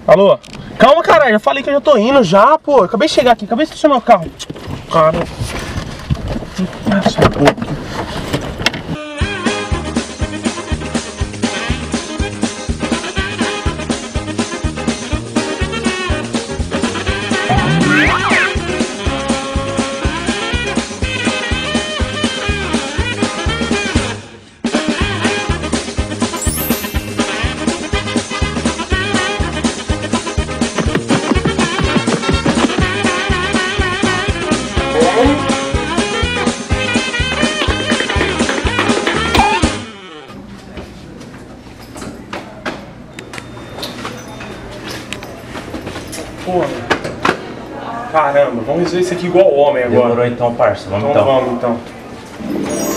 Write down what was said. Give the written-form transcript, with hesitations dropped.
Alô? Calma, caralho, já falei que eu já tô indo já, pô. Acabei de chegar aqui, acabei de estacionar o carro. Cara. Essa porra. Porra. Caramba, vamos resolver isso aqui igual homem agora. Demorou então, parça. Vamos então. Vamos então.